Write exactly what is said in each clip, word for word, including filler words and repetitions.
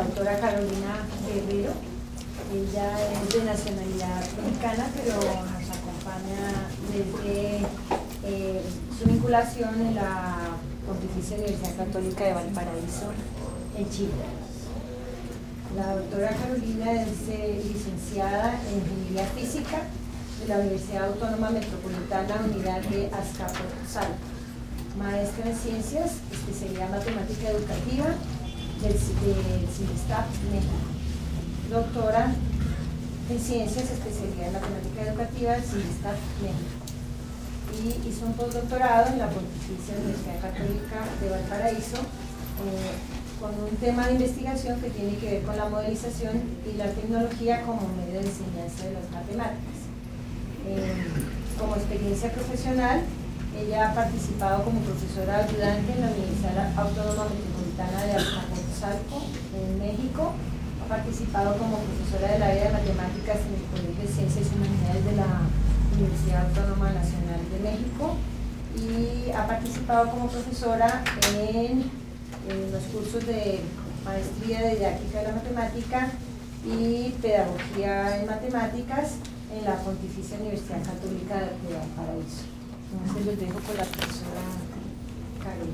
doctora Carolina Guerrero. Ella es de nacionalidad mexicana, pero nos acompaña desde eh, su vinculación en la Pontificia Universidad Católica de Valparaíso, en Chile. La doctora Carolina es eh, licenciada en Ingeniería Física de la Universidad Autónoma Metropolitana Unidad de Azcapotzalco, maestra en Ciencias, especialidad Matemática Educativa del, del CINESTAP México, doctora en Ciencias, especialidad en Matemática Educativa del CINESTAP México, y hizo un postdoctorado en la Pontificia Universidad Católica de Valparaíso eh, con un tema de investigación que tiene que ver con la modelización y la tecnología como medio de enseñanza de las matemáticas. Eh, como experiencia profesional, ella ha participado como profesora ayudante en la Universidad Autónoma Metropolitana de Azcapotzalco, en México. Ha participado como profesora del área de matemáticas en el Colegio de Ciencias y Humanidades de la Universidad Autónoma Nacional de México, y ha participado como profesora en, en los cursos de maestría de didáctica de la matemática y pedagogía en matemáticas en la Pontificia Universidad Católica de Valparaíso. Entonces los dejo con la profesora Karen.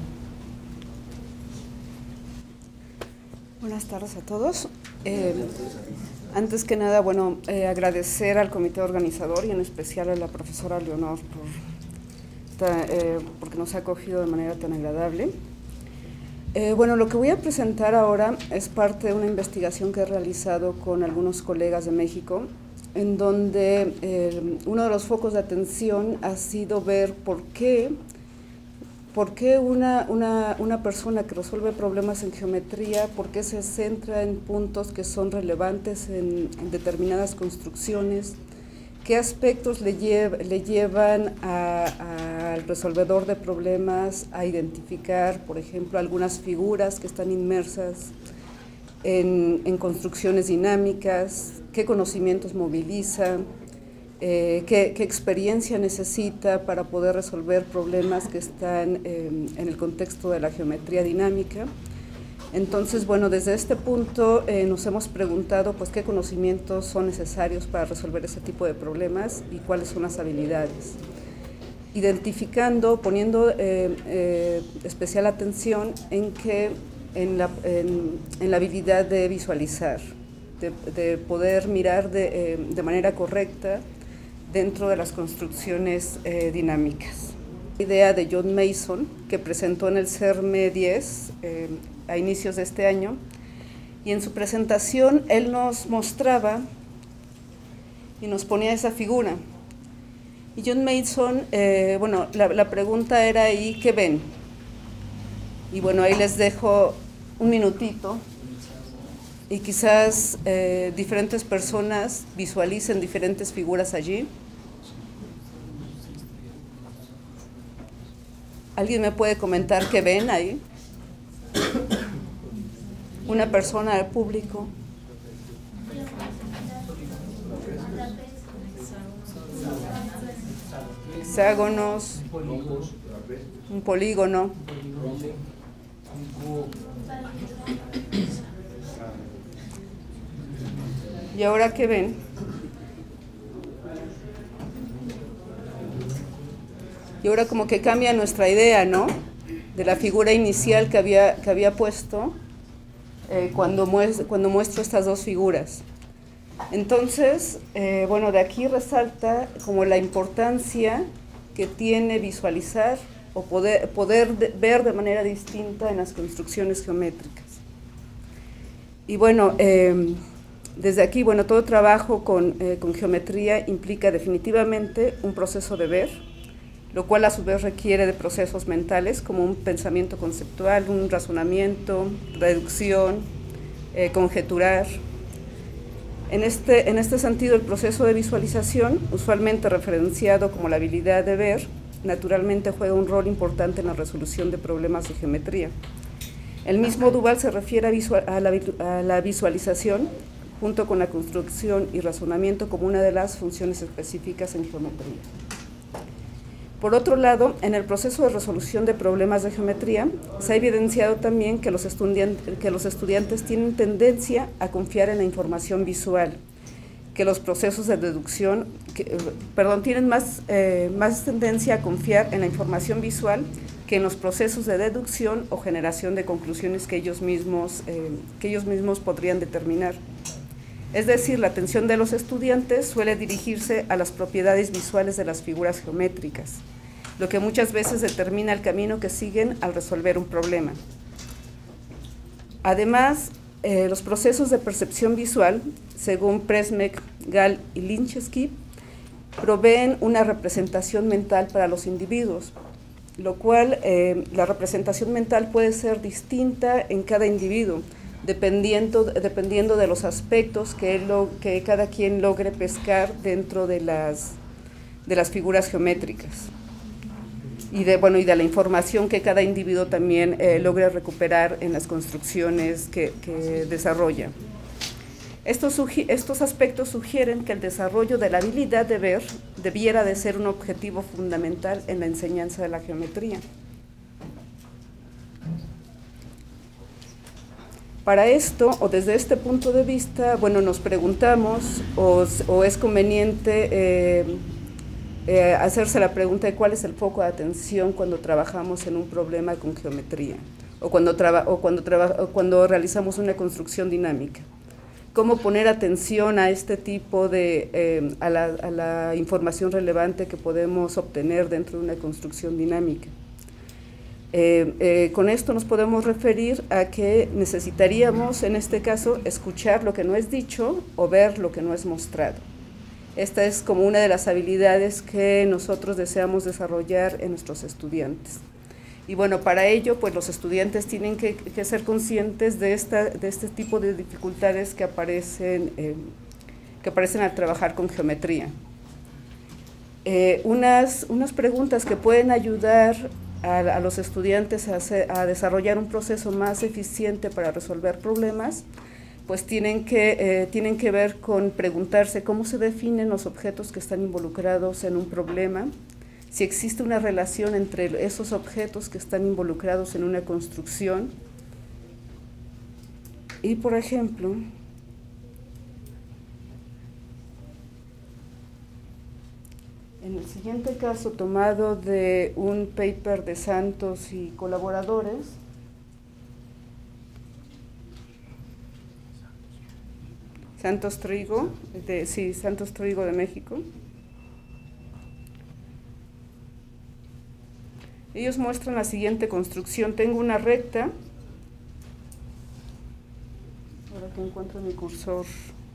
Buenas tardes a todos. Eh, antes que nada, bueno, eh, agradecer al comité organizador y en especial a la profesora Leonor por, ta, eh, porque nos ha acogido de manera tan agradable. Eh, bueno, lo que voy a presentar ahora es parte de una investigación que he realizado con algunos colegas de México, en donde eh, uno de los focos de atención ha sido ver por qué, por qué una, una, una persona que resuelve problemas en geometría, por qué se centra en puntos que son relevantes en, en determinadas construcciones, qué aspectos le, llev, le llevan al resolvedor de problemas a identificar, por ejemplo, algunas figuras que están inmersas En, en construcciones dinámicas, qué conocimientos moviliza, eh, qué, qué experiencia necesita para poder resolver problemas que están eh, en el contexto de la geometría dinámica. Entonces, bueno, desde este punto eh, nos hemos preguntado pues qué conocimientos son necesarios para resolver ese tipo de problemas y cuáles son las habilidades. Identificando, poniendo eh, eh, especial atención en que En la, en, en la habilidad de visualizar, de, de poder mirar de, eh, de manera correcta dentro de las construcciones eh, dinámicas. La idea de John Mason, que presentó en el CERME diez eh, a inicios de este año, y en su presentación él nos mostraba y nos ponía esa figura. Y John Mason, eh, bueno, la, la pregunta era ahí, ¿qué ven? Y bueno, ahí les dejo un minutito y quizás eh, diferentes personas visualicen diferentes figuras allí. ¿Alguien me puede comentar qué ven ahí? Una persona del público. Hexágonos, un polígono. ¿Y ahora qué ven? Y ahora como que cambia nuestra idea, ¿no? De la figura inicial que había, que había puesto eh, cuando, muest cuando muestro estas dos figuras. Entonces, eh, bueno, de aquí resalta como la importancia que tiene visualizar o poder, poder de, ver de manera distinta en las construcciones geométricas. Y bueno, eh, desde aquí, bueno, todo trabajo con, eh, con geometría implica definitivamente un proceso de ver, lo cual a su vez requiere de procesos mentales como un pensamiento conceptual, un razonamiento, reducción, eh, conjeturar. En este, en este sentido, el proceso de visualización, usualmente referenciado como la habilidad de ver, naturalmente juega un rol importante en la resolución de problemas de geometría. El mismo Duval se refiere a, visual, a, la, a la visualización junto con la construcción y razonamiento como una de las funciones específicas en geometría. Por otro lado, en el proceso de resolución de problemas de geometría, se ha evidenciado también que los, que los estudiantes tienen tendencia a confiar en la información visual, que los procesos de deducción, que, perdón, tienen más, eh, más tendencia a confiar en la información visual que en los procesos de deducción o generación de conclusiones que ellos mismos, eh, que ellos mismos podrían determinar. Es decir, la atención de los estudiantes suele dirigirse a las propiedades visuales de las figuras geométricas, lo que muchas veces determina el camino que siguen al resolver un problema. Además, eh, los procesos de percepción visual, según Pressmeck, Gall y Linczewski, proveen una representación mental para los individuos, lo cual eh, la representación mental puede ser distinta en cada individuo, Dependiendo, dependiendo de los aspectos que, él lo, que cada quien logre pescar dentro de las, de las figuras geométricas y de, bueno, y de la información que cada individuo también eh, logre recuperar en las construcciones que, que desarrolla. Estos, estos aspectos sugieren que el desarrollo de la habilidad de ver debiera de ser un objetivo fundamental en la enseñanza de la geometría. Para esto, o desde este punto de vista, bueno, nos preguntamos o, o es conveniente eh, eh, hacerse la pregunta de cuál es el foco de atención cuando trabajamos en un problema con geometría o cuando, traba, o cuando, traba, o cuando realizamos una construcción dinámica. Cómo poner atención a este tipo de, eh, a, la, a la información relevante que podemos obtener dentro de una construcción dinámica. Eh, eh, con esto nos podemos referir a que necesitaríamos, en este caso, escuchar lo que no es dicho o ver lo que no es mostrado. Esta es como una de las habilidades que nosotros deseamos desarrollar en nuestros estudiantes. Y bueno, para ello, pues los estudiantes tienen que, que ser conscientes de, esta, de este tipo de dificultades que aparecen, eh, que aparecen al trabajar con geometría. Eh, unas, unas preguntas que pueden ayudar a, a los estudiantes a, hacer, a desarrollar un proceso más eficiente para resolver problemas, pues tienen que, eh, tienen que ver con preguntarse cómo se definen los objetos que están involucrados en un problema, si existe una relación entre esos objetos que están involucrados en una construcción. Y, por ejemplo, en el siguiente caso, tomado de un paper de Santos y colaboradores, Santos Trigo, de, sí, Santos Trigo de México. Ellos muestran la siguiente construcción. Tengo una recta, ahora que encuentro mi cursor.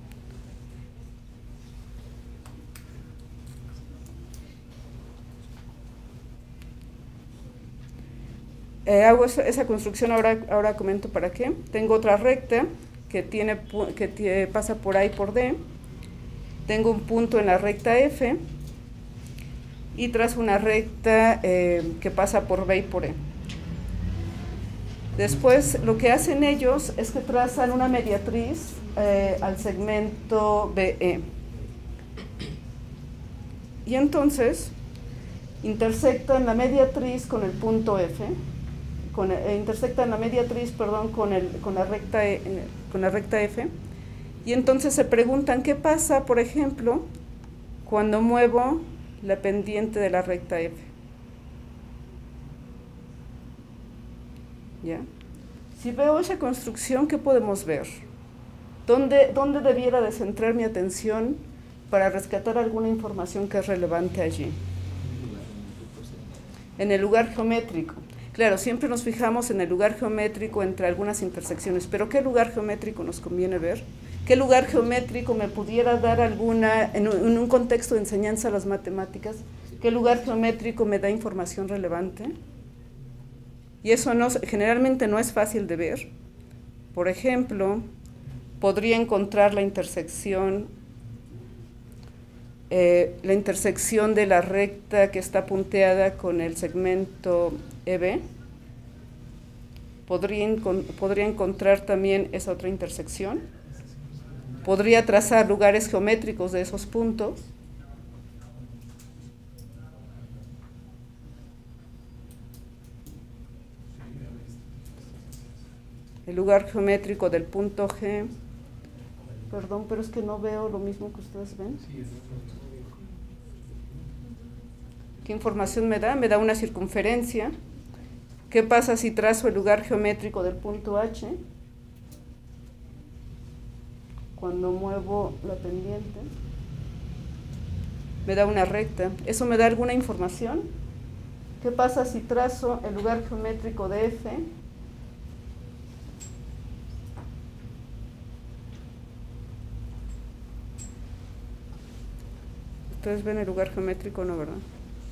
Eh, hago esa, esa construcción, ahora, ahora comento para qué. Tengo otra recta que, tiene, que tiene, pasa por A y por D. Tengo un punto en la recta F. Y trazo una recta eh, que pasa por B y por E. Después, lo que hacen ellos es que trazan una mediatriz eh, al segmento B E. Y entonces, intersectan la mediatriz con el punto F, con, eh, intersectan la mediatriz, perdón, con, el, con, la recta e, con la recta F, y entonces se preguntan qué pasa, por ejemplo, cuando muevo la pendiente de la recta F. ¿Ya? Si veo esa construcción, ¿qué podemos ver? ¿Dónde, dónde debiera de centrar mi atención para rescatar alguna información que es relevante allí? En el lugar geométrico. Claro, siempre nos fijamos en el lugar geométrico entre algunas intersecciones, pero ¿qué lugar geométrico nos conviene ver? ¿Qué lugar geométrico me pudiera dar alguna, en un, en un contexto de enseñanza a las matemáticas, qué lugar geométrico me da información relevante? Y eso no, generalmente no es fácil de ver. Por ejemplo, podría encontrar la intersección, eh, la intersección de la recta que está punteada con el segmento E B. Podría, podría encontrar también esa otra intersección. Podría trazar lugares geométricos de esos puntos. lugar geométrico del punto G. Perdón, pero es que no veo lo mismo que ustedes ven. ¿Qué información me da? Me da una circunferencia. ¿Qué pasa si trazo el lugar geométrico del punto H? Cuando muevo la pendiente, me da una recta. ¿Eso me da alguna información? ¿Qué pasa si trazo el lugar geométrico de F? Ustedes ven el lugar geométrico, ¿no, verdad?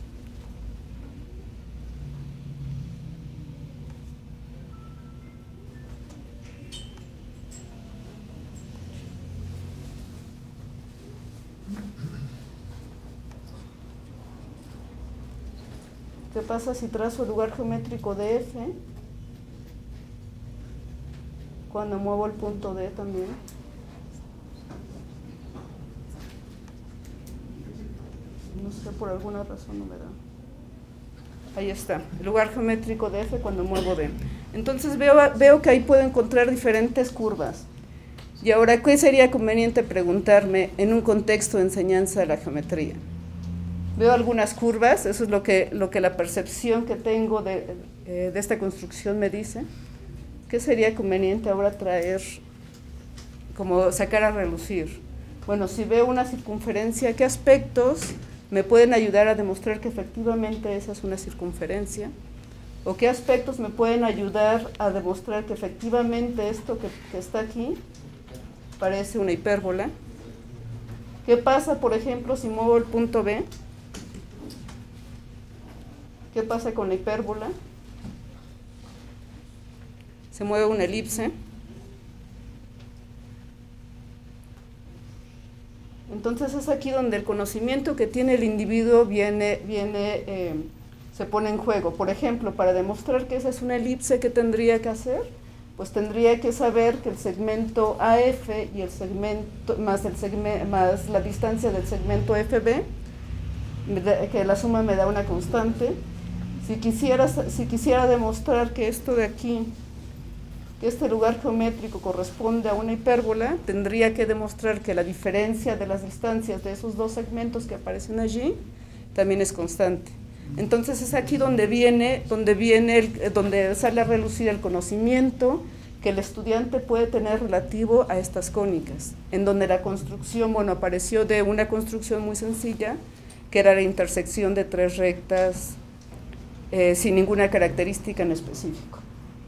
¿Qué pasa si trazo el lugar geométrico de F cuando muevo el punto D también? No sé, por alguna razón no me da. Ahí está, el lugar geométrico de F cuando muevo D. Entonces veo, veo que ahí puedo encontrar diferentes curvas. Y ahora, ¿qué sería conveniente preguntarme en un contexto de enseñanza de la geometría? Veo algunas curvas, eso es lo que, lo que la percepción que tengo de, eh, de esta construcción me dice. ¿Qué sería conveniente ahora traer, como sacar a relucir? Bueno, si veo una circunferencia, ¿qué aspectos me pueden ayudar a demostrar que efectivamente esa es una circunferencia? ¿O qué aspectos me pueden ayudar a demostrar que efectivamente esto que, que está aquí parece una hipérbola? ¿Qué pasa, por ejemplo, si muevo el punto B? ¿Qué pasa con la hipérbola? Se mueve una elipse. Entonces es aquí donde el conocimiento que tiene el individuo viene, viene eh, se pone en juego. Por ejemplo, para demostrar que esa es una elipse, ¿qué tendría que hacer? Pues tendría que saber que el segmento A F y el segmento más, el segmento, más la distancia del segmento F B, que la suma me da una constante. Si quisiera, si quisiera demostrar que esto de aquí, que este lugar geométrico corresponde a una hipérbola, tendría que demostrar que la diferencia de las distancias de esos dos segmentos que aparecen allí también es constante. Entonces es aquí donde viene, donde viene, el, donde sale a relucir el conocimiento que el estudiante puede tener relativo a estas cónicas, en donde la construcción, bueno, apareció de una construcción muy sencilla, que era la intersección de tres rectas eh, sin ninguna característica en específico.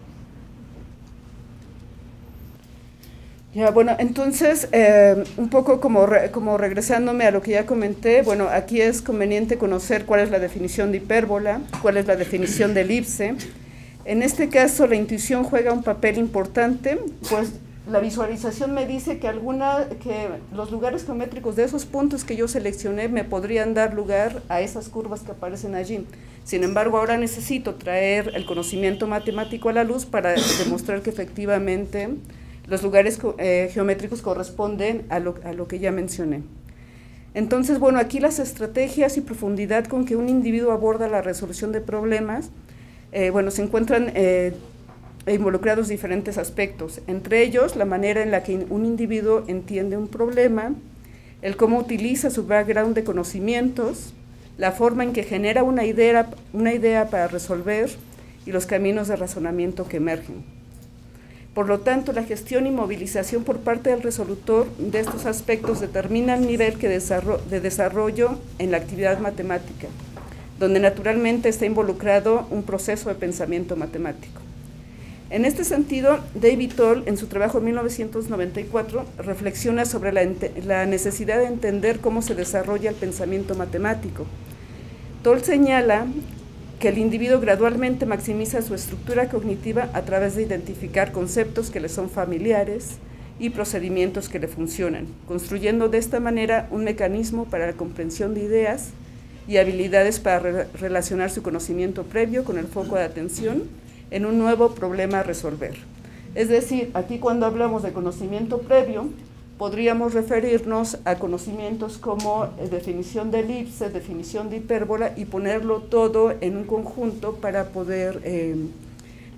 Ya, bueno, entonces, eh, un poco como, re, como regresándome a lo que ya comenté, bueno, aquí es conveniente conocer cuál es la definición de hipérbola, cuál es la definición de elipse. En este caso, la intuición juega un papel importante, pues la visualización me dice que, alguna, que los lugares geométricos de esos puntos que yo seleccioné me podrían dar lugar a esas curvas que aparecen allí. Sin embargo, ahora necesito traer el conocimiento matemático a la luz para demostrar que efectivamente los lugares eh, geométricos corresponden a lo, a lo que ya mencioné. Entonces, bueno, aquí las estrategias y profundidad con que un individuo aborda la resolución de problemas, eh, bueno, se encuentran eh, involucrados diferentes aspectos, entre ellos la manera en la que un individuo entiende un problema, el cómo utiliza su background de conocimientos, la forma en que genera una idea, una idea para resolver y los caminos de razonamiento que emergen. Por lo tanto, la gestión y movilización por parte del resolutor de estos aspectos determina el nivel que desarro- de desarrollo en la actividad matemática, donde naturalmente está involucrado un proceso de pensamiento matemático. En este sentido, David Toll, en su trabajo en mil novecientos noventa y cuatro, reflexiona sobre la, la necesidad de entender cómo se desarrolla el pensamiento matemático. Toll señala que el individuo gradualmente maximiza su estructura cognitiva a través de identificar conceptos que le son familiares y procedimientos que le funcionan, construyendo de esta manera un mecanismo para la comprensión de ideas y habilidades para re relacionar su conocimiento previo con el foco de atención en un nuevo problema a resolver. Es decir, aquí cuando hablamos de conocimiento previo, podríamos referirnos a conocimientos como eh, definición de elipse, definición de hipérbola y ponerlo todo en un conjunto para poder, eh,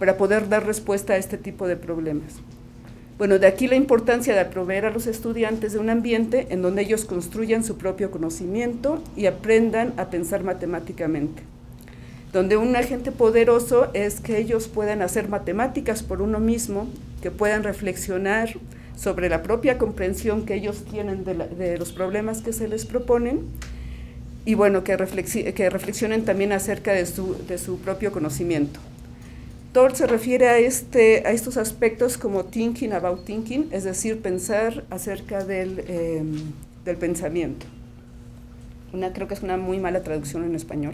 para poder dar respuesta a este tipo de problemas. Bueno, de aquí la importancia de proveer a los estudiantes de un ambiente en donde ellos construyan su propio conocimiento y aprendan a pensar matemáticamente. Donde un agente poderoso es que ellos puedan hacer matemáticas por uno mismo, que puedan reflexionar sobre la propia comprensión que ellos tienen de, la, de los problemas que se les proponen, y bueno, que, reflexi que reflexionen también acerca de su, de su propio conocimiento. Todd se refiere a, este, a estos aspectos como thinking about thinking, es decir, pensar acerca del, eh, del pensamiento. Una, creo que es una muy mala traducción en español.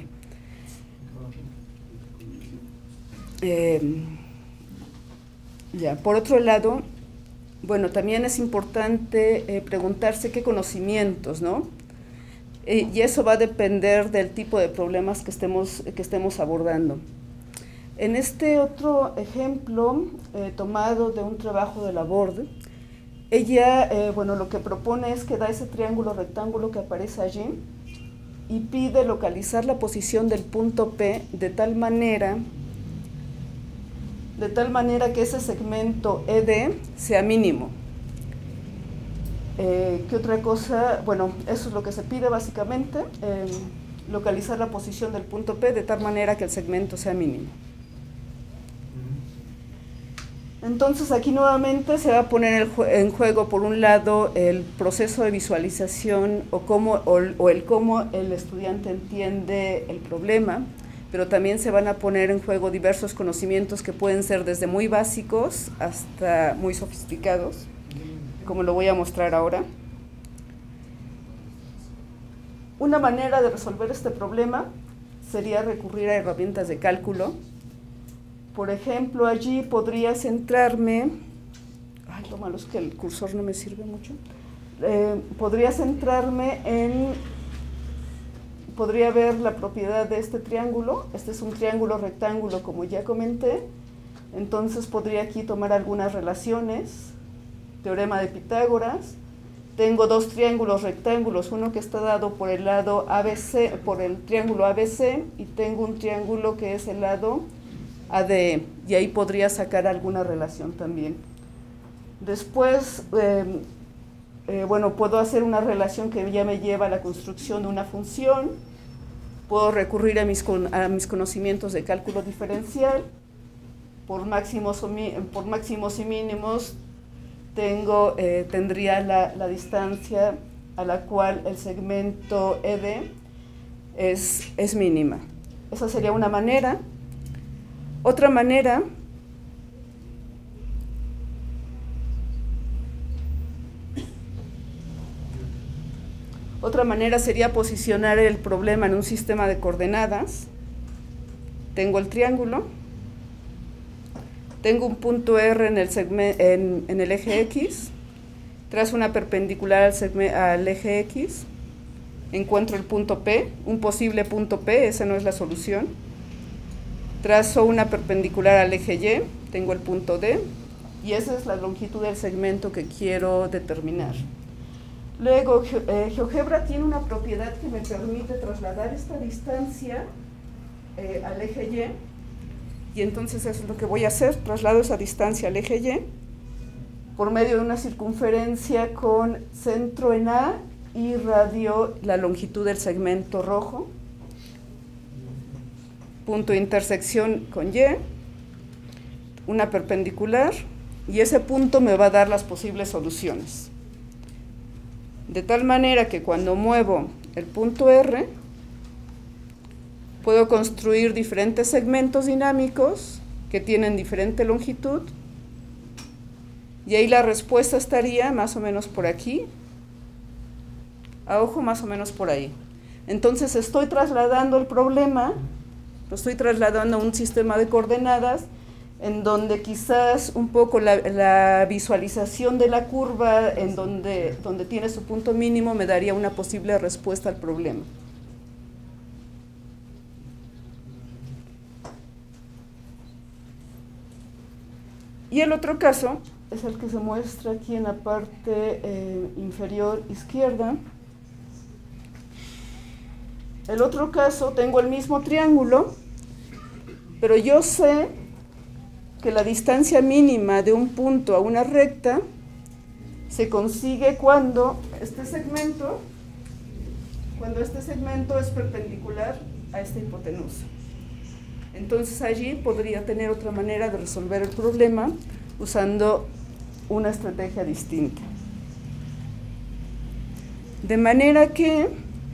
Eh, ya, por otro lado, bueno, también es importante eh, preguntarse qué conocimientos, ¿no? Eh, y eso va a depender del tipo de problemas que estemos, que estemos abordando. En este otro ejemplo, eh, tomado de un trabajo de Laborde, ella, eh, bueno, lo que propone es que da ese triángulo rectángulo que aparece allí y pide localizar la posición del punto P de tal manera, de tal manera que ese segmento E D sea mínimo. Eh, ¿Qué otra cosa? Bueno, eso es lo que se pide básicamente, eh, localizar la posición del punto P de tal manera que el segmento sea mínimo. Entonces aquí nuevamente se va a poner el jue en juego por un lado el proceso de visualización o, cómo, o, o el cómo el estudiante entiende el problema, pero también se van a poner en juego diversos conocimientos que pueden ser desde muy básicos hasta muy sofisticados, como lo voy a mostrar ahora. Una manera de resolver este problema sería recurrir a herramientas de cálculo. Por ejemplo, allí podría centrarme, ay, lo malo es que el cursor no me sirve mucho, eh, podría centrarme en, podría ver la propiedad de este triángulo. Este es un triángulo rectángulo, como ya comenté, entonces podría aquí tomar algunas relaciones, teorema de Pitágoras. Tengo dos triángulos rectángulos, uno que está dado por el lado A B C, por el triángulo A B C, y tengo un triángulo que es el lado A D E, y ahí podría sacar alguna relación también. Después, eh, eh, bueno, puedo hacer una relación que ya me lleva a la construcción de una función, puedo recurrir a mis, con, a mis conocimientos de cálculo diferencial, por máximos, o mi, por máximos y mínimos tengo, eh, tendría la, la distancia a la cual el segmento E D es, es mínima. Esa sería una manera. Otra manera otra manera sería posicionar el problema en un sistema de coordenadas. Tengo el triángulo, tengo un punto R en el, en, en el eje X, trazo una perpendicular al, al eje X, encuentro el punto P, un posible punto P, esa no es la solución. Trazo una perpendicular al eje Y, tengo el punto D, y esa es la longitud del segmento que quiero determinar. Luego, eh, GeoGebra tiene una propiedad que me permite trasladar esta distancia eh, al eje Y, y entonces eso es lo que voy a hacer, traslado esa distancia al eje Y por medio de una circunferencia con centro en A y radio la longitud del segmento rojo. Punto de intersección con Y, una perpendicular, y ese punto me va a dar las posibles soluciones. De tal manera que cuando muevo el punto R, puedo construir diferentes segmentos dinámicos que tienen diferente longitud, y ahí la respuesta estaría más o menos por aquí, a ojo más o menos por ahí. Entonces estoy trasladando el problema, lo estoy trasladando a un sistema de coordenadas en donde quizás un poco la, la visualización de la curva en donde, donde tiene su punto mínimo me daría una posible respuesta al problema. Y el otro caso es el que se muestra aquí en la parte eh, inferior izquierda. El otro caso, tengo el mismo triángulo, pero yo sé que la distancia mínima de un punto a una recta se consigue cuando este segmento, cuando este segmento es perpendicular a esta hipotenusa. Entonces allí podría tener otra manera de resolver el problema usando una estrategia distinta. De manera que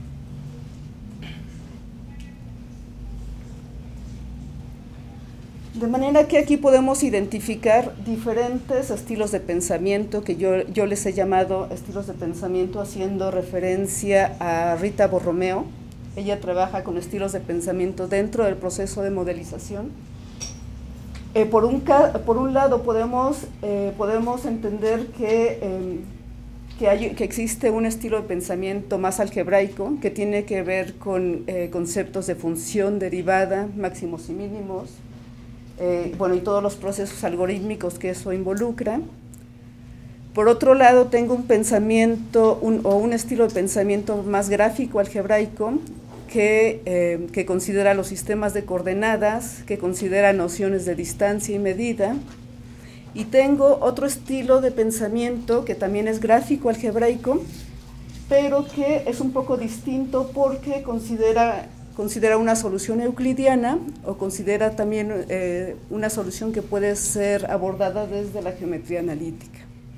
De manera que aquí podemos identificar diferentes estilos de pensamiento que yo, yo les he llamado estilos de pensamiento haciendo referencia a Rita Borromeo. Ella trabaja con estilos de pensamiento dentro del proceso de modelización. Eh, por, un, por un lado podemos, eh, podemos entender que, eh, que, hay, que existe un estilo de pensamiento más algebraico que tiene que ver con eh, conceptos de función derivada, máximos y mínimos, Eh, bueno, y todos los procesos algorítmicos que eso involucra. Por otro lado, tengo un pensamiento un, o un estilo de pensamiento más gráfico, algebraico, que, eh, que considera los sistemas de coordenadas, que considera nociones de distancia y medida. Y tengo otro estilo de pensamiento que también es gráfico, algebraico, pero que es un poco distinto porque considera considera una solución euclidiana o considera también eh, una solución que puede ser abordada desde la geometría analítica.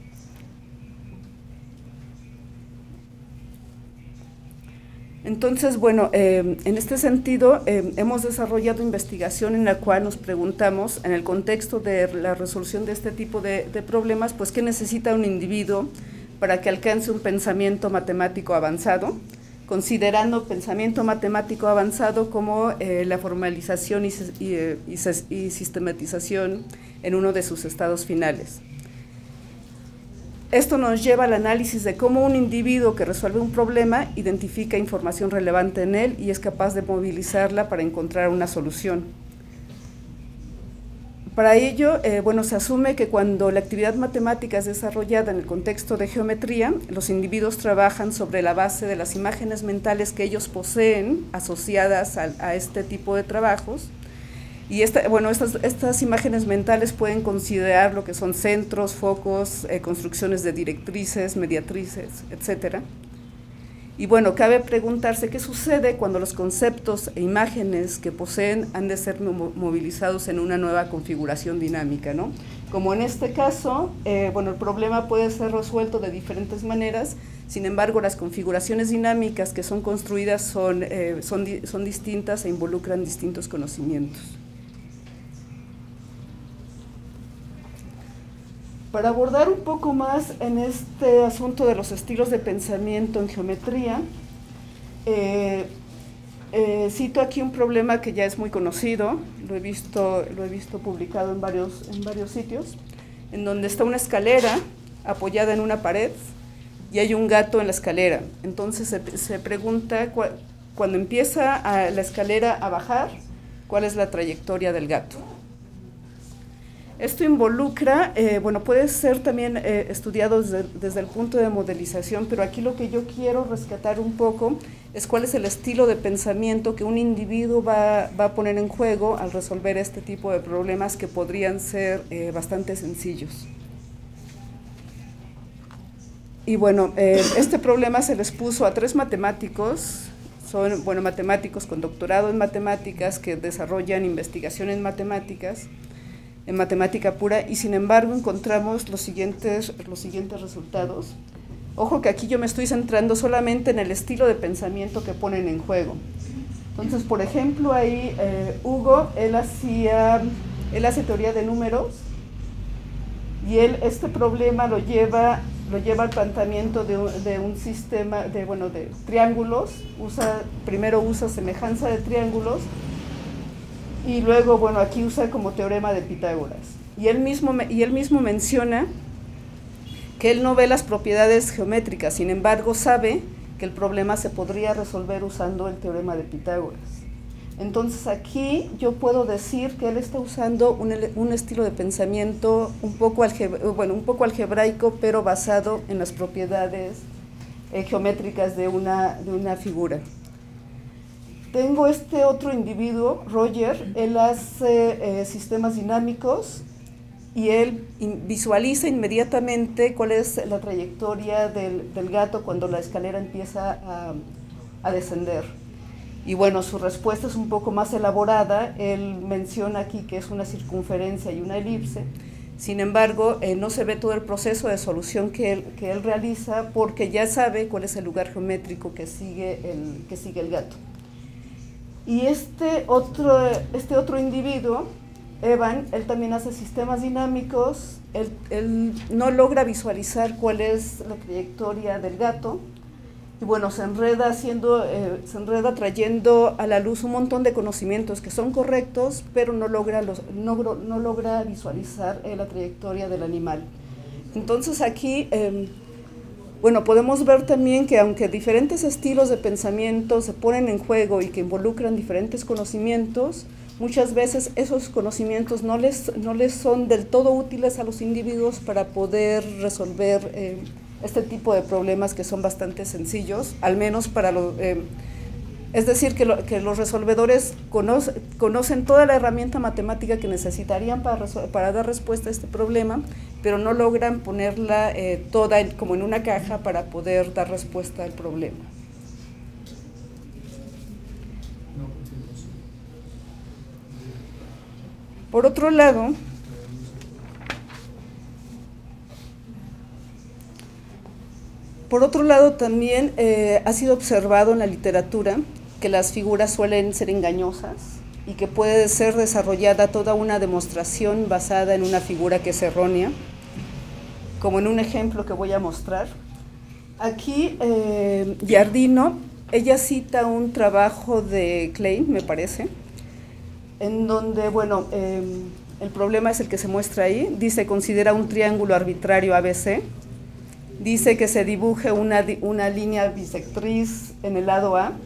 Entonces, bueno, eh, en este sentido eh, hemos desarrollado investigación en la cual nos preguntamos, en el contexto de la resolución de este tipo de, de problemas, pues qué necesita un individuo para que alcance un pensamiento matemático avanzado, considerando pensamiento matemático avanzado como eh, la formalización y, y, y, y sistematización en uno de sus estados finales. Esto nos lleva al análisis de cómo un individuo que resuelve un problema identifica información relevante en él y es capaz de movilizarla para encontrar una solución. Para ello, eh, bueno, se asume que cuando la actividad matemática es desarrollada en el contexto de geometría, los individuos trabajan sobre la base de las imágenes mentales que ellos poseen asociadas a, a este tipo de trabajos. Y esta, bueno, estas, estas imágenes mentales pueden considerar lo que son centros, focos, eh, construcciones de directrices, mediatrices, etcétera. Y bueno, cabe preguntarse qué sucede cuando los conceptos e imágenes que poseen han de ser movilizados en una nueva configuración dinámica, ¿no? Como en este caso, eh, bueno, el problema puede ser resuelto de diferentes maneras, sin embargo, las configuraciones dinámicas que son construidas son, eh, son, son distintas e involucran distintos conocimientos. Para abordar un poco más en este asunto de los estilos de pensamiento en geometría, eh, eh, cito aquí un problema que ya es muy conocido, lo he visto, lo he visto publicado en varios, en varios sitios, en donde está una escalera apoyada en una pared y hay un gato en la escalera. Entonces se, se pregunta, cu cuando empieza a la escalera a bajar, ¿cuál es la trayectoria del gato? Esto involucra, eh, bueno, puede ser también eh, estudiado desde, desde el punto de modelización, pero aquí lo que yo quiero rescatar un poco es cuál es el estilo de pensamiento que un individuo va, va a poner en juego al resolver este tipo de problemas que podrían ser eh, bastante sencillos. Y bueno, eh, este problema se les puso a tres matemáticos, son, bueno, matemáticos con doctorado en matemáticas que desarrollan investigación en matemáticas, en matemática pura, y sin embargo encontramos los siguientes, los siguientes resultados. Ojo que aquí yo me estoy centrando solamente en el estilo de pensamiento que ponen en juego. Entonces, por ejemplo, ahí eh, Hugo, él hacía, él hace teoría de números, y él este problema lo lleva, lo lleva al planteamiento de un, de un sistema, de, bueno, de triángulos, usa, primero usa semejanza de triángulos, y luego, bueno, aquí usa como teorema de Pitágoras. Y él mismo, y él mismo menciona que él no ve las propiedades geométricas, sin embargo sabe que el problema se podría resolver usando el teorema de Pitágoras. Entonces aquí yo puedo decir que él está usando un, un estilo de pensamiento un poco, algebra, bueno, un poco algebraico, pero basado en las propiedades eh, geométricas de una, de una figura. Tengo este otro individuo, Roger, él hace eh, sistemas dinámicos y él visualiza inmediatamente cuál es la trayectoria del, del gato cuando la escalera empieza a, a descender. Y bueno, su respuesta es un poco más elaborada. Él menciona aquí que es una circunferencia y una elipse. Sin embargo, eh, no se ve todo el proceso de solución que él, que él realiza, porque ya sabe cuál es el lugar geométrico que sigue el, que sigue el gato. Y este otro, este otro individuo, Evan, él también hace sistemas dinámicos. Él, él no logra visualizar cuál es la trayectoria del gato. Y bueno, se enreda, haciendo, eh, se enreda trayendo a la luz un montón de conocimientos que son correctos, pero no logra, los, no, no logra visualizar eh, la trayectoria del animal. Entonces aquí, eh, bueno, podemos ver también que aunque diferentes estilos de pensamiento se ponen en juego y que involucran diferentes conocimientos, muchas veces esos conocimientos no les, no les son del todo útiles a los individuos para poder resolver eh, este tipo de problemas que son bastante sencillos, al menos para los... Eh, es decir, que, lo, que los resolvedores conoce, conocen toda la herramienta matemática que necesitarían para, para dar respuesta a este problema, pero no logran ponerla eh, toda en, como en una caja para poder dar respuesta al problema. Por otro lado, Por otro lado, también eh, ha sido observado en la literatura que las figuras suelen ser engañosas y que puede ser desarrollada toda una demostración basada en una figura que es errónea, como en un ejemplo que voy a mostrar. Aquí, eh, Giardino, ella cita un trabajo de Klein, me parece, en donde, bueno, eh, el problema es el que se muestra ahí. Dice, considera un triángulo arbitrario A B C. Dice que se dibuje una, una línea bisectriz en el lado A.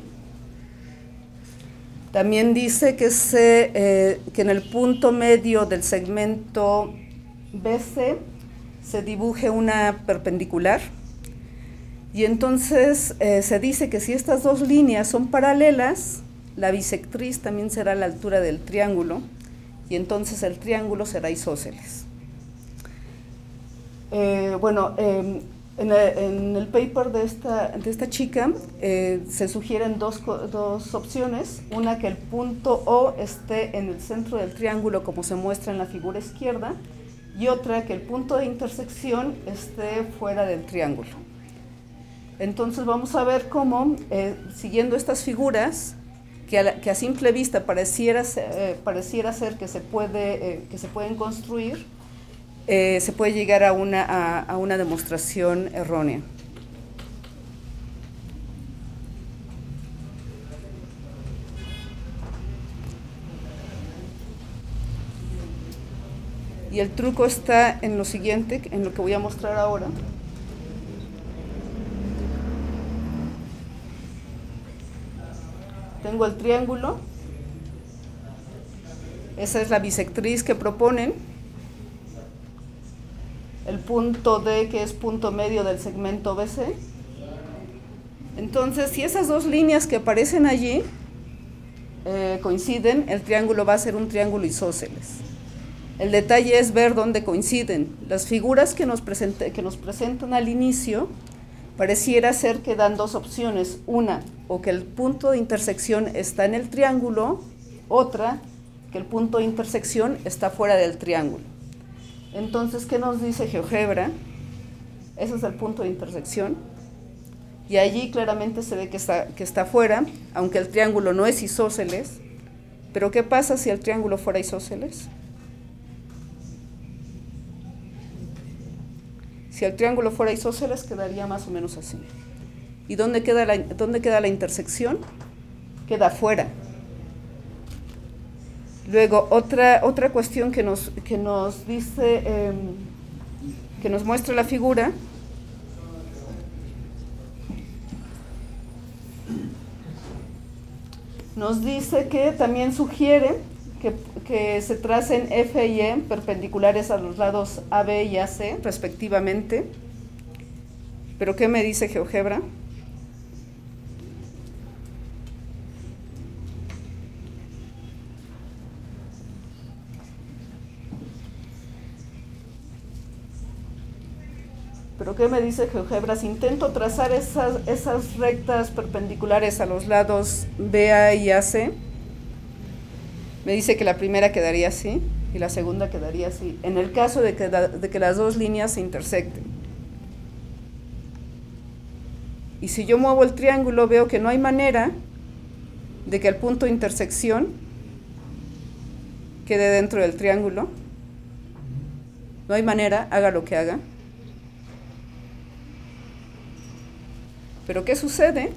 También dice que, se, eh, que en el punto medio del segmento B C se dibuje una perpendicular. Y entonces eh, se dice que si estas dos líneas son paralelas, la bisectriz también será a la altura del triángulo, y entonces el triángulo será isósceles. Eh, bueno, eh, En el, en el paper de esta, de esta chica eh, se sugieren dos, dos opciones. Una, que el punto O esté en el centro del triángulo como se muestra en la figura izquierda, y otra, que el punto de intersección esté fuera del triángulo. Entonces vamos a ver cómo, eh, siguiendo estas figuras, que a, la, que a simple vista pareciera, eh, pareciera ser que se, puede, eh, que se pueden construir, Eh, se puede llegar a una, a, a una demostración errónea. Y el truco está en lo siguiente, en lo que voy a mostrar ahora. Tengo el triángulo, esa es la bisectriz que proponen. El punto D, que es punto medio del segmento B C. Entonces, si esas dos líneas que aparecen allí eh, coinciden, el triángulo va a ser un triángulo isósceles. El detalle es ver dónde coinciden. Las figuras que nos, presente, que nos presentan al inicio pareciera ser que dan dos opciones. Una, o que el punto de intersección está en el triángulo, otra, que el punto de intersección está fuera del triángulo. Entonces, ¿qué nos dice GeoGebra? Ese es el punto de intersección, y allí claramente se ve que está, que está fuera, aunque el triángulo no es isósceles. Pero ¿qué pasa si el triángulo fuera isósceles? Si el triángulo fuera isósceles, quedaría más o menos así. ¿Y dónde queda la, dónde queda la intersección? Queda fuera. Luego, otra, otra cuestión que nos, que nos dice, eh, que nos muestra la figura, nos dice que también sugiere que, que se tracen F y E perpendiculares a los lados A B y A C, respectivamente. ¿Pero qué me dice GeoGebra? ¿qué me dice GeoGebra? Si intento trazar esas, esas rectas perpendiculares a los lados B A y A C, me dice que la primera quedaría así y la segunda quedaría así, en el caso de que, la, de que las dos líneas se intersecten. Y si yo muevo el triángulo, veo que no hay manera de que el punto de intersección quede dentro del triángulo. No hay manera, haga lo que haga. Pero ¿qué sucede?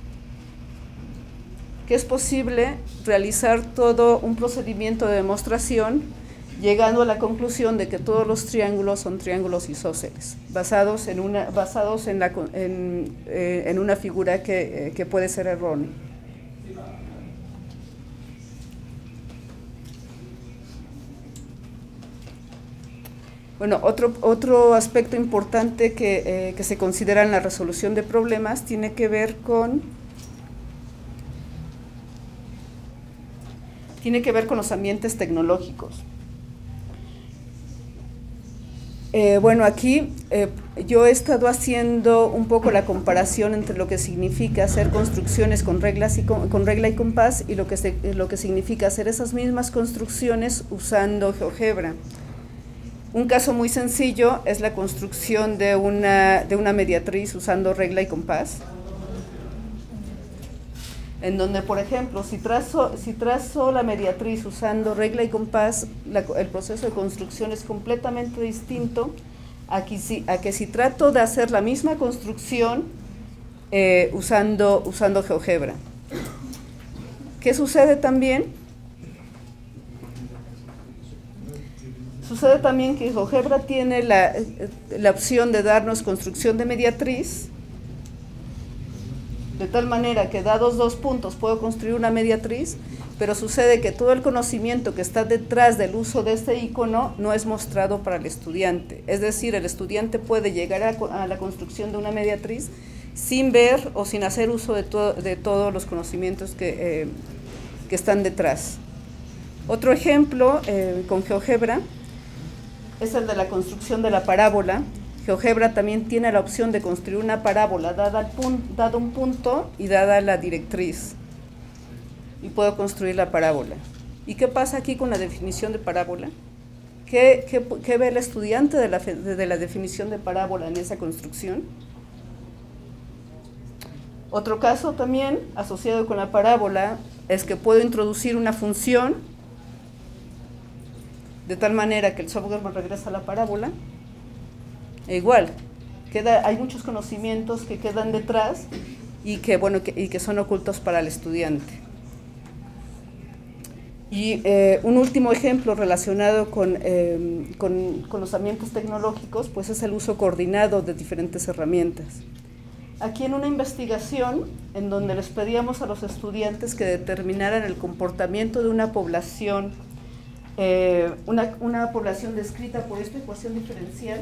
Que es posible realizar todo un procedimiento de demostración llegando a la conclusión de que todos los triángulos son triángulos isósceles, basados en una, basados en, la, en, eh, en una figura que, eh, que puede ser errónea. Bueno, otro, otro aspecto importante que, eh, que se considera en la resolución de problemas tiene que ver con tiene que ver con los ambientes tecnológicos. Eh, bueno, aquí eh, yo he estado haciendo un poco la comparación entre lo que significa hacer construcciones con reglas y con, con regla y compás y lo que, se, lo que significa hacer esas mismas construcciones usando GeoGebra. Un caso muy sencillo es la construcción de una, de una mediatriz usando regla y compás, en donde, por ejemplo, si trazo, si trazo la mediatriz usando regla y compás, la, el proceso de construcción es completamente distinto a que si, a que si trato de hacer la misma construcción eh, usando, usando GeoGebra. ¿Qué sucede también? Sucede también que GeoGebra tiene la, la opción de darnos construcción de mediatriz, de tal manera que dados dos puntos puedo construir una mediatriz, pero sucede que todo el conocimiento que está detrás del uso de este icono no es mostrado para el estudiante. Es decir, el estudiante puede llegar a, a la construcción de una mediatriz sin ver o sin hacer uso de, to de todos los conocimientos que, eh, que están detrás. Otro ejemplo eh, con GeoGebra es el de la construcción de la parábola. GeoGebra también tiene la opción de construir una parábola dada el punto, dado un punto y dada la directriz. Y puedo construir la parábola. ¿Y qué pasa aquí con la definición de parábola? ¿Qué, qué, qué ve el estudiante de la, de la definición de parábola en esa construcción? Otro caso también asociado con la parábola es que puedo introducir una función de tal manera que el software me regresa a la parábola. E igual, queda, hay muchos conocimientos que quedan detrás y que, bueno, que, y que son ocultos para el estudiante. Y eh, un último ejemplo relacionado con, eh, con, con los ambientes tecnológicos, pues es el uso coordinado de diferentes herramientas. Aquí en una investigación en donde les pedíamos a los estudiantes que determinaran el comportamiento de una población, eh, una, una población descrita por esta ecuación diferencial,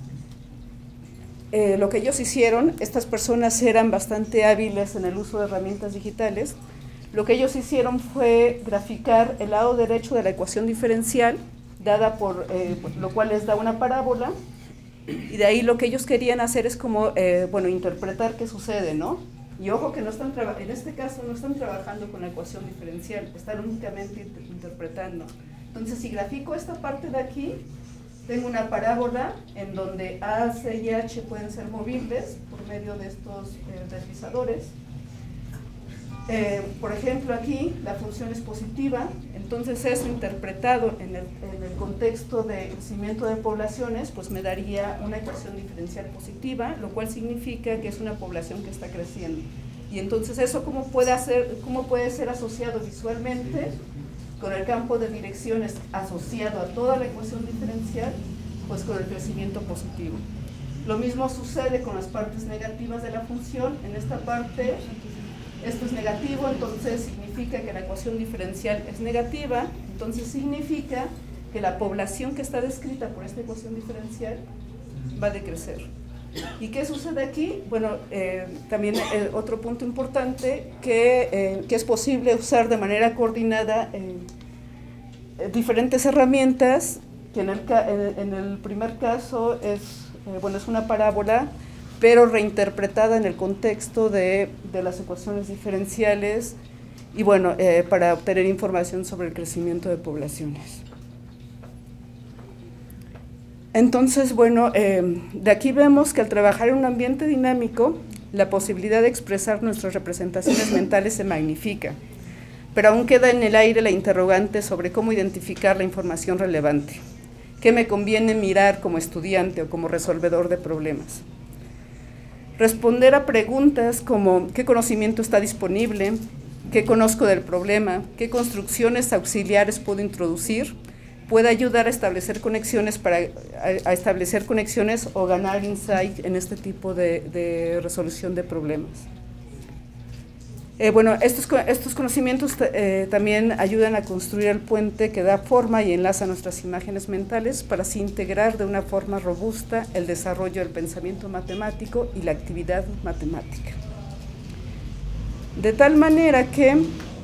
Eh, lo que ellos hicieron, estas personas eran bastante hábiles en el uso de herramientas digitales, lo que ellos hicieron fue graficar el lado derecho de la ecuación diferencial, dada por, eh, lo cual les da una parábola, y de ahí lo que ellos querían hacer es como, eh, bueno, interpretar qué sucede, ¿no? Y ojo que no están en este caso no están trabajando con la ecuación diferencial, están únicamente inter interpretando. Entonces, si grafico esta parte de aquí, tengo una parábola en donde A, C y H pueden ser movibles por medio de estos eh, deslizadores. Eh, por ejemplo, aquí la función es positiva, entonces eso interpretado en el, en el contexto de crecimiento de poblaciones, pues me daría una ecuación diferencial positiva, lo cual significa que es una población que está creciendo. Y entonces eso, ¿cómo puede, hacer, cómo puede ser asociado visualmente con el campo de direcciones asociado a toda la ecuación diferencial? Pues con el crecimiento positivo. Lo mismo sucede con las partes negativas de la función. En esta parte, esto es negativo, entonces significa que la ecuación diferencial es negativa, entonces significa que la población que está descrita por esta ecuación diferencial va a decrecer. ¿Y qué sucede aquí? Bueno, eh, también eh, otro punto importante, que, eh, que es posible usar de manera coordinada eh, eh, diferentes herramientas, que en el, en el primer caso es eh, bueno, es una parábola, pero reinterpretada en el contexto de, de las ecuaciones diferenciales y bueno, eh, para obtener información sobre el crecimiento de poblaciones. Entonces, bueno, eh, de aquí vemos que al trabajar en un ambiente dinámico, la posibilidad de expresar nuestras representaciones mentales se magnifica, pero aún queda en el aire la interrogante sobre cómo identificar la información relevante. ¿Qué me conviene mirar como estudiante o como resolvedor de problemas? Responder a preguntas como ¿qué conocimiento está disponible? ¿Qué conozco del problema? ¿Qué construcciones auxiliares puedo introducir? Puede ayudar a establecer conexiones para a, a establecer conexiones o ganar insight en este tipo de, de resolución de problemas. Eh, bueno, estos, estos conocimientos eh, también ayudan a construir el puente que da forma y enlaza nuestras imágenes mentales para así integrar de una forma robusta el desarrollo del pensamiento matemático y la actividad matemática. De tal manera que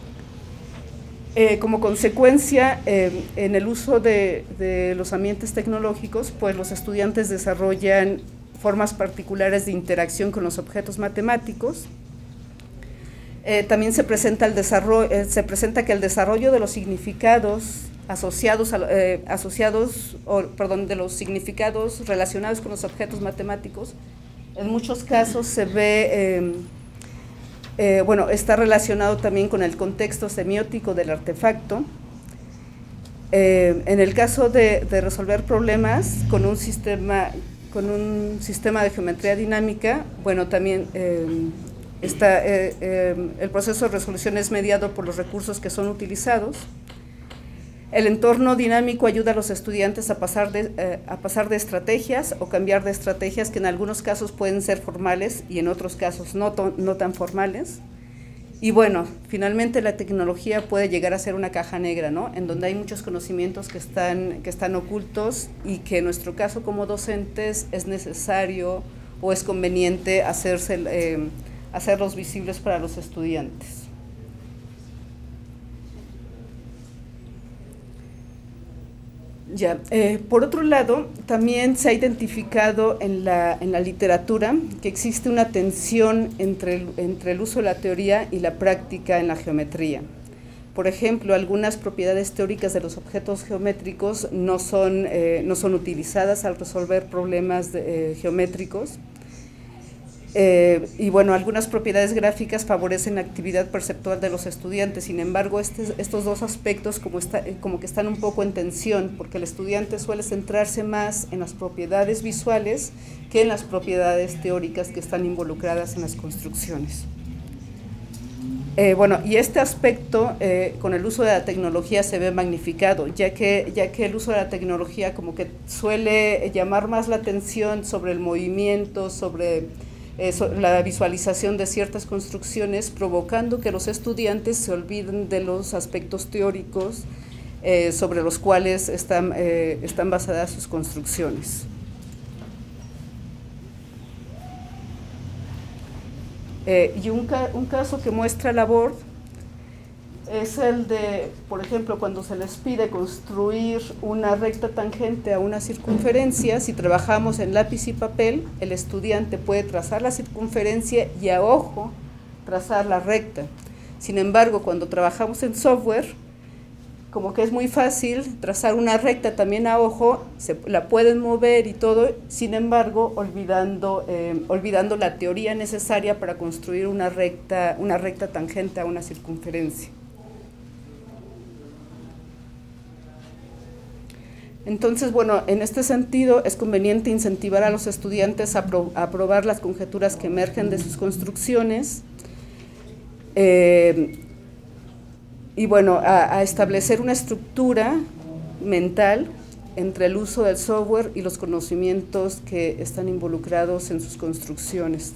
Eh, como consecuencia, eh, en el uso de, de los ambientes tecnológicos, pues los estudiantes desarrollan formas particulares de interacción con los objetos matemáticos. Eh, también se presenta, el desarrollo, eh, se presenta que el desarrollo de los significados asociados, a, eh, asociados o, perdón, de los significados relacionados con los objetos matemáticos, en muchos casos se ve eh, Eh, bueno, está relacionado también con el contexto semiótico del artefacto. Eh, en el caso de, de resolver problemas con un sistema, con un sistema de geometría dinámica, bueno, también eh, está, eh, eh, el proceso de resolución es mediado por los recursos que son utilizados. El entorno dinámico ayuda a los estudiantes a pasar, de, eh, a pasar de estrategias o cambiar de estrategias que en algunos casos pueden ser formales y en otros casos no, no tan formales. Y bueno, finalmente la tecnología puede llegar a ser una caja negra, ¿no? En donde hay muchos conocimientos que están, que están ocultos y que en nuestro caso como docentes es necesario o es conveniente hacerse, eh, hacerlos visibles para los estudiantes. Ya, eh, por otro lado, también se ha identificado en la, en la literatura que existe una tensión entre el, entre el uso de la teoría y la práctica en la geometría. Por ejemplo, algunas propiedades teóricas de los objetos geométricos no son, eh, no son utilizadas al resolver problemas de, eh, geométricos. Eh, y bueno, algunas propiedades gráficas favorecen la actividad perceptual de los estudiantes. Sin embargo, este, estos dos aspectos como, está, como que están un poco en tensión, porque el estudiante suele centrarse más en las propiedades visuales que en las propiedades teóricas que están involucradas en las construcciones. Eh, bueno, y este aspecto eh, con el uso de la tecnología se ve magnificado, ya que, ya que el uso de la tecnología como que suele llamar más la atención sobre el movimiento, sobre Eh, so, la visualización de ciertas construcciones, provocando que los estudiantes se olviden de los aspectos teóricos eh, sobre los cuales están, eh, están basadas sus construcciones. Eh, y un, ca un caso que muestra la Bord es el de, por ejemplo, cuando se les pide construir una recta tangente a una circunferencia. Si trabajamos en lápiz y papel, el estudiante puede trazar la circunferencia y a ojo trazar la recta. Sin embargo, cuando trabajamos en software, como que es muy fácil trazar una recta también a ojo, se la pueden mover y todo, sin embargo, olvidando, eh, olvidando la teoría necesaria para construir una recta, una recta tangente a una circunferencia. Entonces, bueno, en este sentido es conveniente incentivar a los estudiantes a, pro, a probar las conjeturas que emergen de sus construcciones eh, y, bueno, a, a establecer una estructura mental entre el uso del software y los conocimientos que están involucrados en sus construcciones.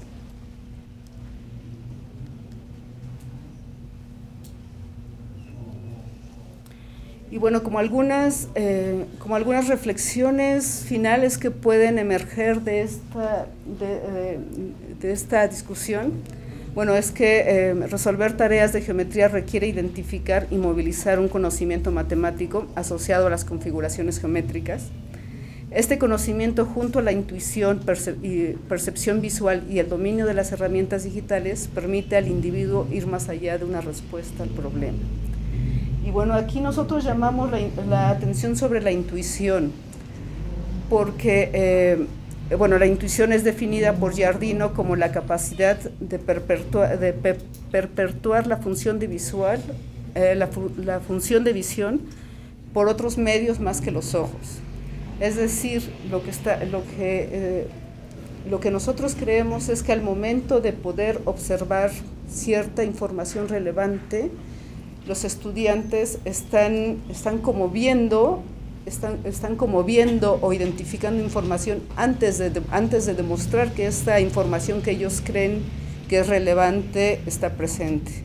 Y bueno, como algunas, eh, como algunas reflexiones finales que pueden emerger de esta, de, eh, de esta discusión, bueno, es que eh, resolver tareas de geometría requiere identificar y movilizar un conocimiento matemático asociado a las configuraciones geométricas. Este conocimiento, junto a la intuición, percep y percepción visual y el dominio de las herramientas digitales, permite al individuo ir más allá de una respuesta al problema. Y bueno, aquí nosotros llamamos la, la atención sobre la intuición, porque eh, bueno, la intuición es definida por Giardino como la capacidad de perpetuar, de pe perpetuar la función de visual, eh, la, fu la función de visión por otros medios más que los ojos. Es decir, lo que, está, lo, que, eh, lo que nosotros creemos es que al momento de poder observar cierta información relevante, los estudiantes están, están como viendo, están, están como viendo o identificando información antes de, de, antes de demostrar que esta información que ellos creen que es relevante está presente.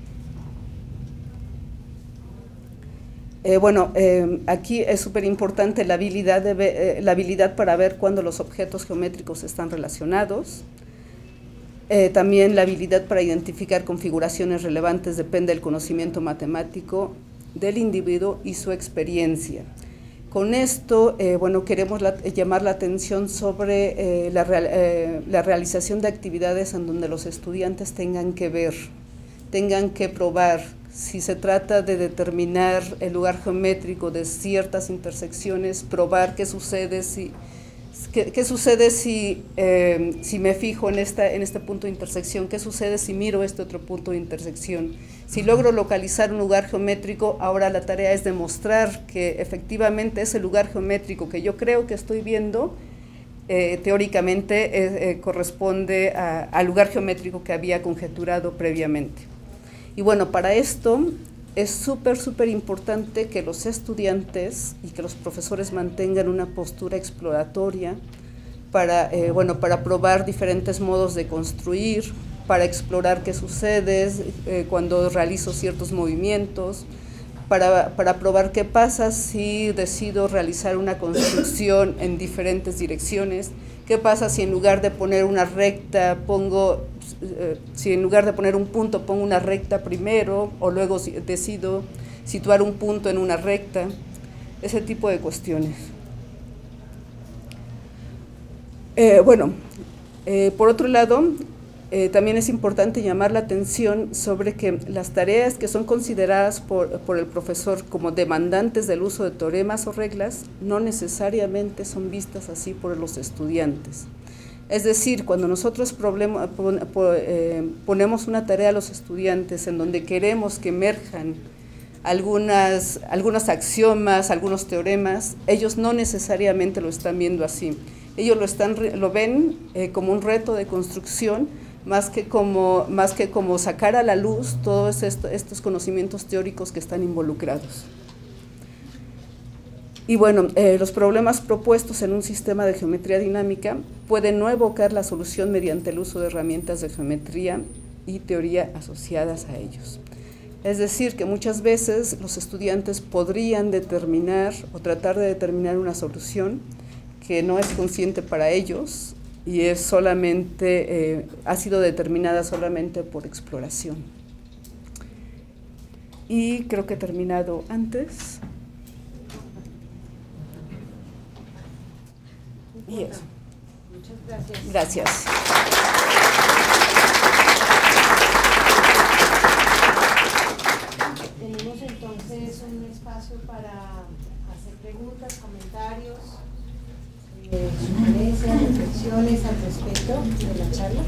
Eh, bueno, eh, aquí es súper importante la habilidad, de eh, la habilidad para ver cuándo los objetos geométricos están relacionados. Eh, también la habilidad para identificar configuraciones relevantes depende del conocimiento matemático del individuo y su experiencia. Con esto, eh, bueno, queremos la, llamar la atención sobre eh, la, real, eh, la realización de actividades en donde los estudiantes tengan que ver, tengan que probar. Si se trata de determinar el lugar geométrico de ciertas intersecciones, probar qué sucede si, qué, qué sucede si, eh, si me fijo en, esta, en este punto de intersección, qué sucede si miro este otro punto de intersección. Si logro localizar un lugar geométrico, ahora la tarea es demostrar que efectivamente ese lugar geométrico que yo creo que estoy viendo, eh, teóricamente eh, eh, corresponde a, al lugar geométrico que había conjeturado previamente. Y bueno, para esto es súper, súper importante que los estudiantes y que los profesores mantengan una postura exploratoria para, eh, bueno, para probar diferentes modos de construir, para explorar qué sucede eh, cuando realizo ciertos movimientos, para, para probar qué pasa si decido realizar una construcción en diferentes direcciones, qué pasa si en lugar de poner una recta pongo, eh, si en lugar de poner un punto pongo una recta primero, o luego si, decido situar un punto en una recta, ese tipo de cuestiones. Eh, bueno, eh, por otro lado, Eh, también es importante llamar la atención sobre que las tareas que son consideradas por, por el profesor como demandantes del uso de teoremas o reglas no necesariamente son vistas así por los estudiantes. Es decir, cuando nosotros problema, pon, pon, eh, ponemos una tarea a los estudiantes en donde queremos que emerjan algunas, algunos axiomas, algunos teoremas, ellos no necesariamente lo están viendo así. Ellos lo, están, lo ven eh, como un reto de construcción, más que como, más que como sacar a la luz todos esto, estos conocimientos teóricos que están involucrados. Y bueno, eh, los problemas propuestos en un sistema de geometría dinámica pueden no evocar la solución mediante el uso de herramientas de geometría y teoría asociadas a ellos. Es decir, que muchas veces los estudiantes podrían determinar o tratar de determinar una solución que no es consciente para ellos, y es solamente, eh, ha sido determinada solamente por exploración. Y creo que he terminado antes. Y eso. Muchas gracias. Gracias. Tenemos entonces un espacio para hacer preguntas, comentarios, Eh, sugerencias, reflexiones al respecto de la charla.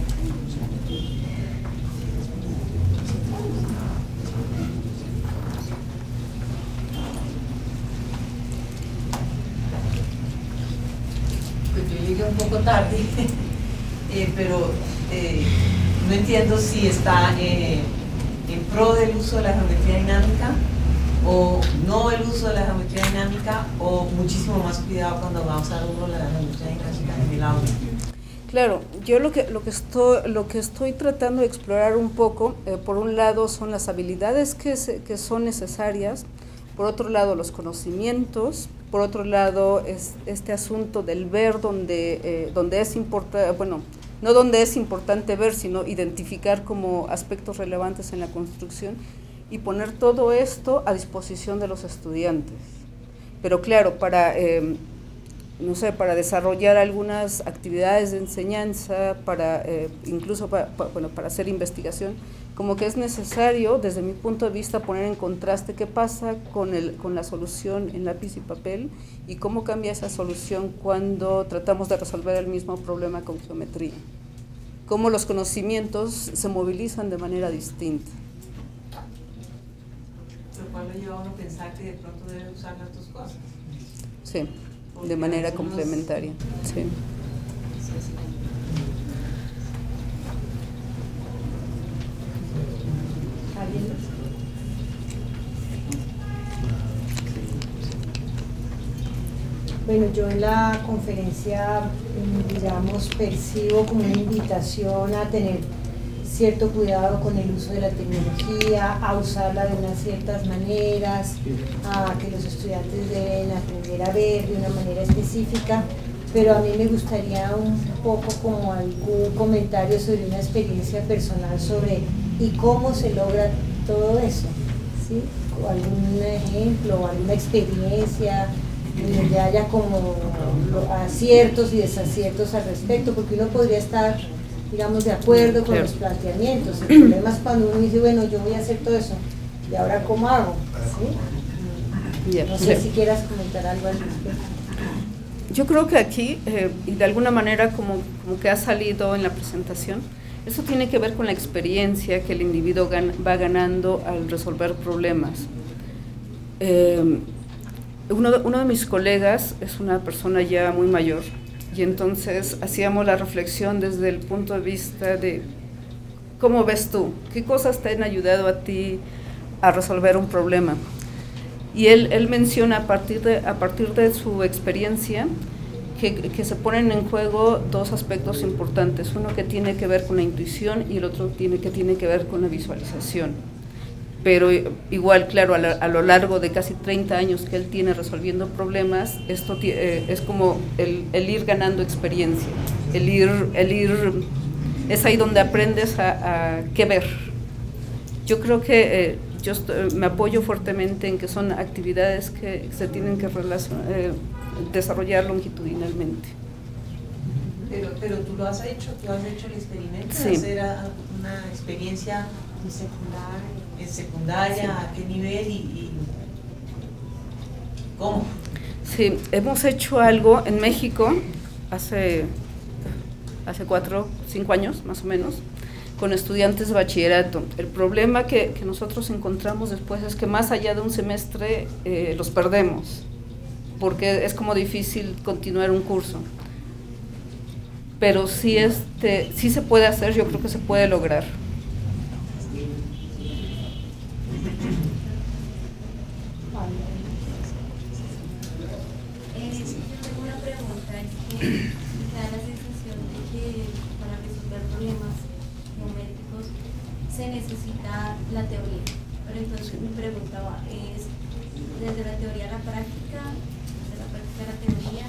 Pues yo llegué un poco tarde, eh, pero eh, no entiendo si está eh, en pro del uso de la geometría dinámica o no el uso de la geometría dinámica, o muchísimo más cuidado cuando vamos a uno la geometría dinámica en el aula. Claro, yo lo que, lo que, estoy, lo que estoy tratando de explorar un poco, eh, por un lado son las habilidades que, se, que son necesarias, por otro lado los conocimientos, por otro lado es este asunto del ver donde, eh, donde es importante, bueno, no donde es importante ver, sino identificar como aspectos relevantes en la construcción, y poner todo esto a disposición de los estudiantes. Pero claro, para, eh, no sé, para desarrollar algunas actividades de enseñanza, para eh, incluso para, para, bueno, para hacer investigación, como que es necesario, desde mi punto de vista, poner en contraste qué pasa con, el, con la solución en lápiz y papel y cómo cambia esa solución cuando tratamos de resolver el mismo problema con geometría. Cómo los conocimientos se movilizan de manera distinta. Lo cual lo lleva a uno a pensar que de pronto debe usar las dos cosas. Sí, de manera complementaria. Sí. Bueno, yo en la conferencia, digamos, percibo como una invitación a tener cierto cuidado con el uso de la tecnología, a usarla de unas ciertas maneras, a que los estudiantes deben aprender a ver de una manera específica, pero a mí me gustaría un poco como algún comentario sobre una experiencia personal sobre y cómo se logra todo eso, ¿sí? O algún ejemplo, o alguna experiencia donde haya como aciertos y desaciertos al respecto, porque uno podría estar, digamos, de acuerdo con los planteamientos. El problema es cuando uno dice, bueno, yo voy a hacer todo eso, ¿y ahora cómo hago? ¿Sí? No sé si quieras comentar algo al respecto. Yo creo que aquí, eh, y de alguna manera como, como que ha salido en la presentación, eso tiene que ver con la experiencia que el individuo gan va ganando al resolver problemas. Eh, uno, uno de mis colegas es una persona ya muy mayor, y entonces hacíamos la reflexión desde el punto de vista de cómo ves tú, qué cosas te han ayudado a ti a resolver un problema. Y él, él menciona a partir, de, a partir de su experiencia que, que se ponen en juego dos aspectos importantes, uno que tiene que ver con la intuición y el otro tiene, que tiene que ver con la visualización. Pero igual, claro, a, la, a lo largo de casi treinta años que él tiene resolviendo problemas, esto eh, es como el, el ir ganando experiencia, el ir, el ir, es ahí donde aprendes a, a qué ver. Yo creo que eh, yo estoy, me apoyo fuertemente en que son actividades que se tienen que eh, desarrollar longitudinalmente. Pero, pero tú lo has hecho, tú has hecho el experimento sí. de hacer a, una experiencia en secundaria, en secundaria sí. ¿A qué nivel y, y cómo? Sí, hemos hecho algo en México hace, hace cuatro, cinco años más o menos, con estudiantes de bachillerato. El problema que, que nosotros encontramos después es que más allá de un semestre eh, los perdemos, porque es como difícil continuar un curso. Pero sí, este, sí se puede hacer, yo creo que se puede lograr. Me da la sensación de que para resolver problemas numéricos se necesita la teoría, pero entonces mi pregunta va, es desde la teoría a la práctica, desde la práctica a la teoría.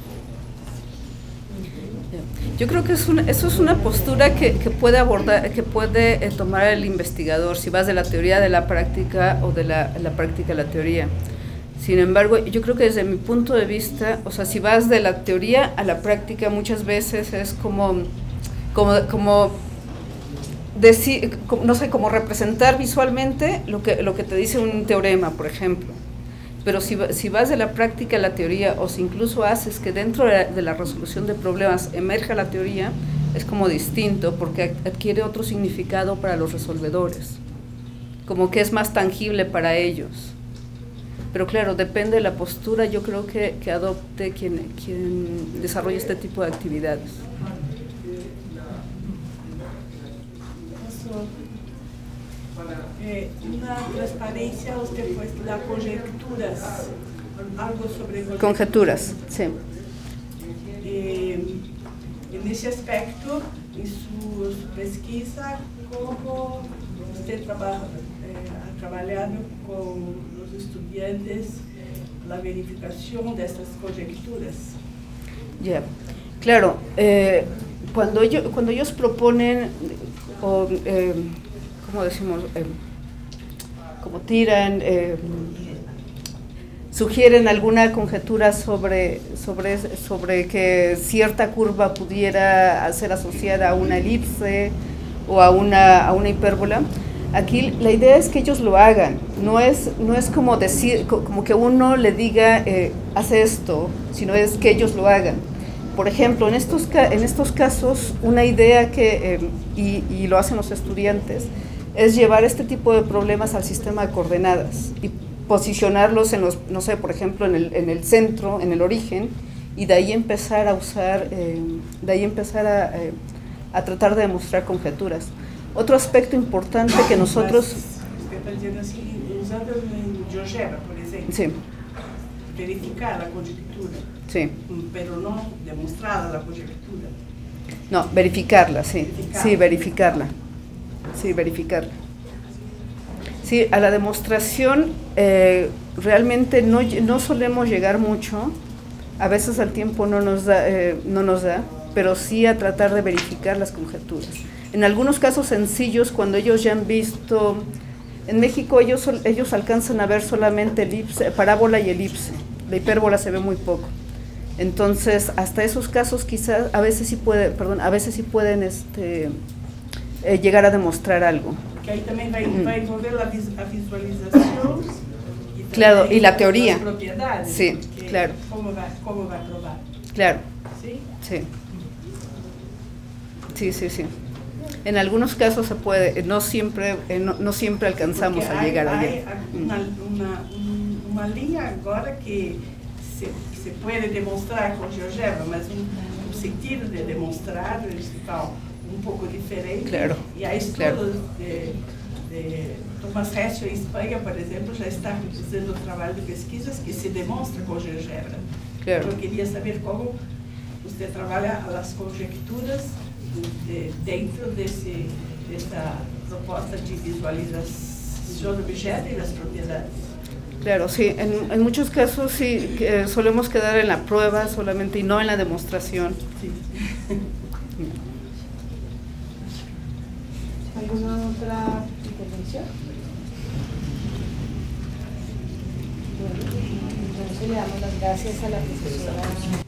Yo creo que es una, eso es una postura que, que puede abordar, que puede eh, tomar el investigador, si vas de la teoría a la práctica o de la, la práctica a la teoría. Sin embargo, yo creo que desde mi punto de vista, o sea, si vas de la teoría a la práctica, muchas veces es como, como, como decir, no sé, como representar visualmente lo que, lo que te dice un teorema, por ejemplo. Pero si, si vas de la práctica a la teoría, o si incluso haces que dentro de la, de la resolución de problemas emerja la teoría, es como distinto, porque adquiere otro significado para los resolvedores, como que es más tangible para ellos. Pero claro, depende de la postura, yo creo que, que adopte quien, quien desarrolle este tipo de actividades. Eh, una transparencia, usted pues da conjeturas, algo sobre conjeturas. Conjeturas, sí. Eh, en ese aspecto, en su, su pesquisa, ¿cómo usted trabaja, eh, ha trabajado con los estudiantes la verificación de estas conjeturas? Ya, yeah. Claro, eh, cuando, ellos, cuando ellos proponen, o, eh, ¿cómo decimos? Eh, como tiran, eh, sugieren alguna conjetura sobre, sobre, sobre que cierta curva pudiera ser asociada a una elipse o a una, a una hipérbola. Aquí la idea es que ellos lo hagan, no es, no es como, decir, como que uno le diga, eh, hace esto, sino es que ellos lo hagan. Por ejemplo, en estos, en estos casos, una idea que, eh, y, y lo hacen los estudiantes, es llevar este tipo de problemas al sistema de coordenadas y posicionarlos en los, no sé, por ejemplo, en el, en el centro, en el origen, y de ahí empezar a usar, eh, de ahí empezar a, eh, a tratar de demostrar conjeturas. Otro aspecto importante que nosotros... Usted está diciendo así, usando el GeoGebra, por ejemplo, sí. verificar la conjetura, sí. pero no demostrar la conjetura. No, verificarla, sí, verificarla. sí, verificarla, sí, verificarla. Sí, a la demostración eh, realmente no, no solemos llegar mucho, a veces el tiempo no nos da, eh, no nos da, pero sí a tratar de verificar las conjeturas. En algunos casos sencillos, cuando ellos ya han visto, en México ellos, ellos alcanzan a ver solamente elipse, parábola y elipse, la hipérbola se ve muy poco. Entonces, hasta esos casos quizás a veces sí puede, perdón, a veces sí pueden este, eh, llegar a demostrar algo. Que ahí también va, mm. va a envolver la, vis, la visualización y, claro, y la teoría. Las propiedades, sí, claro. ¿Cómo va, cómo va a probar? Claro. ¿Sí? Sí. Sí, sí, sí. En algunos casos se puede, no siempre, no, no siempre alcanzamos Porque a hay, llegar allá. Hay una, una, una línea ahora que se, se puede demostrar con GeoGebra, mas um, um sentido de demonstrar está um pouco diferente. Claro. E há estudos claro. de, de Thomas Hessio em Espanha, por exemplo, já está fazendo um trabalho de pesquisas que se demonstra com GeoGebra. Claro. Eu queria saber como você trabalha as conjecturas de, dentro desse, dessa proposta de visualização do objeto e das propriedades. Claro, sí, en, en muchos casos sí que solemos quedar en la prueba solamente y no en la demostración. Sí. ¿Alguna otra intervención? Bueno, entonces le damos las gracias a la profesora.